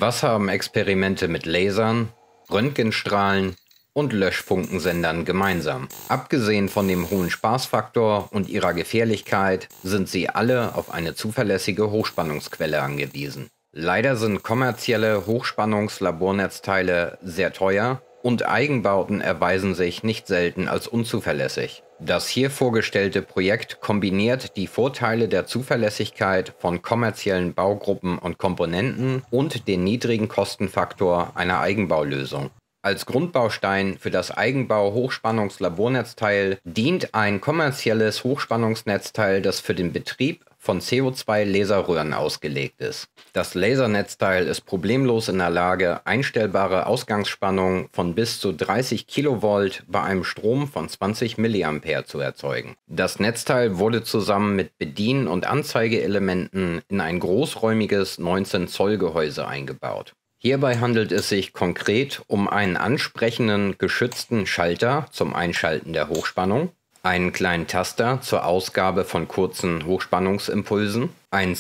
Was haben Experimente mit Lasern, Röntgenstrahlen und Löschfunkensendern gemeinsam? Abgesehen von dem hohen Spaßfaktor und ihrer Gefährlichkeit sind sie alle auf eine zuverlässige Hochspannungsquelle angewiesen. Leider sind kommerzielle Hochspannungslabornetzteile sehr teuer und Eigenbauten erweisen sich nicht selten als unzuverlässig. Das hier vorgestellte Projekt kombiniert die Vorteile der Zuverlässigkeit von kommerziellen Baugruppen und Komponenten und den niedrigen Kostenfaktor einer Eigenbaulösung. Als Grundbaustein für das Eigenbau-Hochspannungslabornetzteil dient ein kommerzielles Hochspannungsnetzteil, das für den Betrieb von CO2-Laserröhren ausgelegt ist. Das Lasernetzteil ist problemlos in der Lage, einstellbare Ausgangsspannung von bis zu 30 Kilovolt bei einem Strom von 20 Milliampere zu erzeugen. Das Netzteil wurde zusammen mit Bedien- und Anzeigeelementen in ein großräumiges 19 Zoll Gehäuse eingebaut. Hierbei handelt es sich konkret um einen ansprechenden, geschützten Schalter zum Einschalten der Hochspannung, einen kleinen Taster zur Ausgabe von kurzen Hochspannungsimpulsen, ein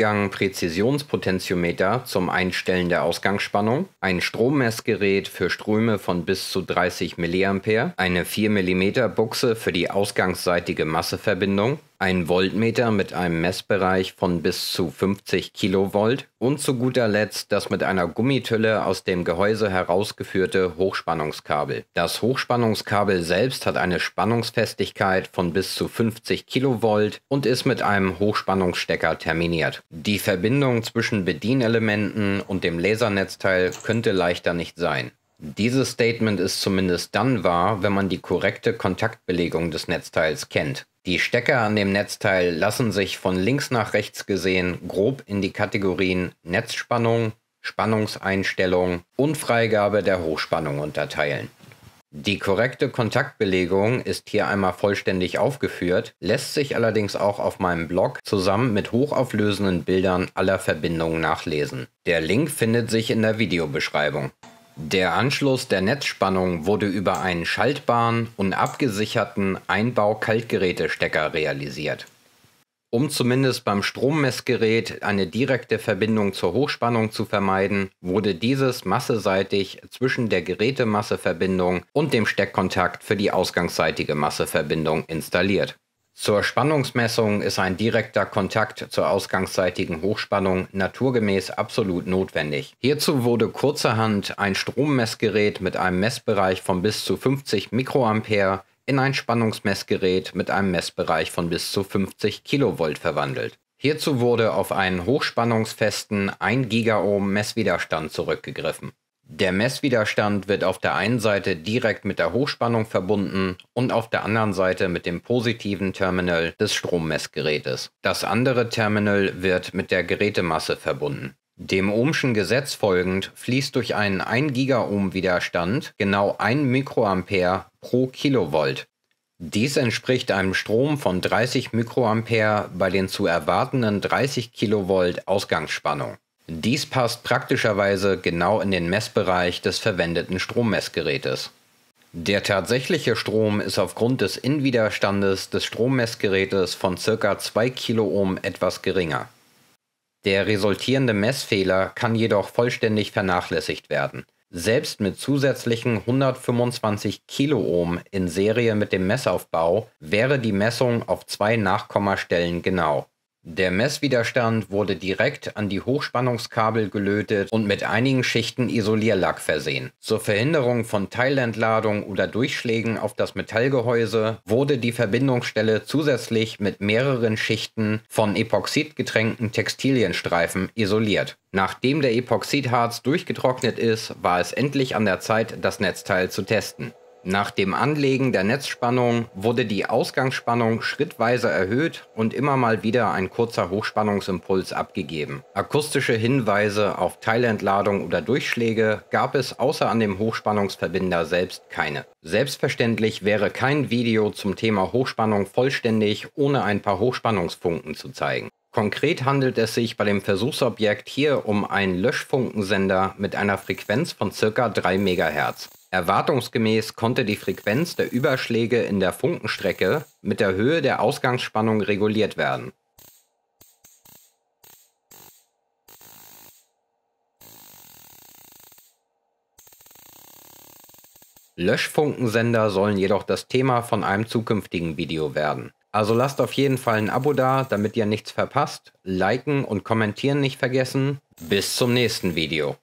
10-Gang-Präzisionspotentiometer zum Einstellen der Ausgangsspannung, ein Strommessgerät für Ströme von bis zu 30 mA, eine 4 mm Buchse für die ausgangsseitige Masseverbindung, ein Voltmeter mit einem Messbereich von bis zu 50 Kilovolt und zu guter Letzt das mit einer Gummitülle aus dem Gehäuse herausgeführte Hochspannungskabel. Das Hochspannungskabel selbst hat eine Spannungsfestigkeit von bis zu 50 Kilovolt und ist mit einem Hochspannungsstecker terminiert. Die Verbindung zwischen Bedienelementen und dem Lasernetzteil könnte leichter nicht sein. Dieses Statement ist zumindest dann wahr, wenn man die korrekte Kontaktbelegung des Netzteils kennt. Die Stecker an dem Netzteil lassen sich von links nach rechts gesehen grob in die Kategorien Netzspannung, Spannungseinstellung und Freigabe der Hochspannung unterteilen. Die korrekte Kontaktbelegung ist hier einmal vollständig aufgeführt, lässt sich allerdings auch auf meinem Blog zusammen mit hochauflösenden Bildern aller Verbindungen nachlesen. Der Link findet sich in der Videobeschreibung. Der Anschluss der Netzspannung wurde über einen schaltbaren und abgesicherten Einbau-Kaltgerätestecker realisiert. Um zumindest beim Strommessgerät eine direkte Verbindung zur Hochspannung zu vermeiden, wurde dieses masseseitig zwischen der Gerätemasseverbindung und dem Steckkontakt für die ausgangsseitige Masseverbindung installiert. Zur Spannungsmessung ist ein direkter Kontakt zur ausgangsseitigen Hochspannung naturgemäß absolut notwendig. Hierzu wurde kurzerhand ein Strommessgerät mit einem Messbereich von bis zu 50 Mikroampere in ein Spannungsmessgerät mit einem Messbereich von bis zu 50 Kilovolt verwandelt. Hierzu wurde auf einen hochspannungsfesten 1 Gigaohm Messwiderstand zurückgegriffen. Der Messwiderstand wird auf der einen Seite direkt mit der Hochspannung verbunden und auf der anderen Seite mit dem positiven Terminal des Strommessgerätes. Das andere Terminal wird mit der Gerätemasse verbunden. Dem Ohmschen Gesetz folgend fließt durch einen 1 Gigaohm Widerstand genau 1 Mikroampere pro Kilovolt. Dies entspricht einem Strom von 30 Mikroampere bei den zu erwartenden 30 Kilovolt Ausgangsspannung. Dies passt praktischerweise genau in den Messbereich des verwendeten Strommessgerätes. Der tatsächliche Strom ist aufgrund des Innenwiderstandes des Strommessgerätes von ca. 2 Kiloohm etwas geringer. Der resultierende Messfehler kann jedoch vollständig vernachlässigt werden. Selbst mit zusätzlichen 125 Kiloohm in Serie mit dem Messaufbau wäre die Messung auf 2 Nachkommastellen genau. Der Messwiderstand wurde direkt an die Hochspannungskabel gelötet und mit einigen Schichten Isolierlack versehen. Zur Verhinderung von Teilentladung oder Durchschlägen auf das Metallgehäuse wurde die Verbindungsstelle zusätzlich mit mehreren Schichten von epoxidgetränkten Textilienstreifen isoliert. Nachdem der Epoxidharz durchgetrocknet ist, war es endlich an der Zeit, das Netzteil zu testen. Nach dem Anlegen der Netzspannung wurde die Ausgangsspannung schrittweise erhöht und immer mal wieder ein kurzer Hochspannungsimpuls abgegeben. Akustische Hinweise auf Teilentladung oder Durchschläge gab es außer an dem Hochspannungsverbinder selbst keine. Selbstverständlich wäre kein Video zum Thema Hochspannung vollständig, ohne ein paar Hochspannungsfunken zu zeigen. Konkret handelt es sich bei dem Versuchsobjekt hier um einen Löschfunkensender mit einer Frequenz von ca. 3 MHz. Erwartungsgemäß konnte die Frequenz der Überschläge in der Funkenstrecke mit der Höhe der Ausgangsspannung reguliert werden. Löschfunkensender sollen jedoch das Thema von einem zukünftigen Video werden. Also lasst auf jeden Fall ein Abo da, damit ihr nichts verpasst. Liken und kommentieren nicht vergessen. Bis zum nächsten Video.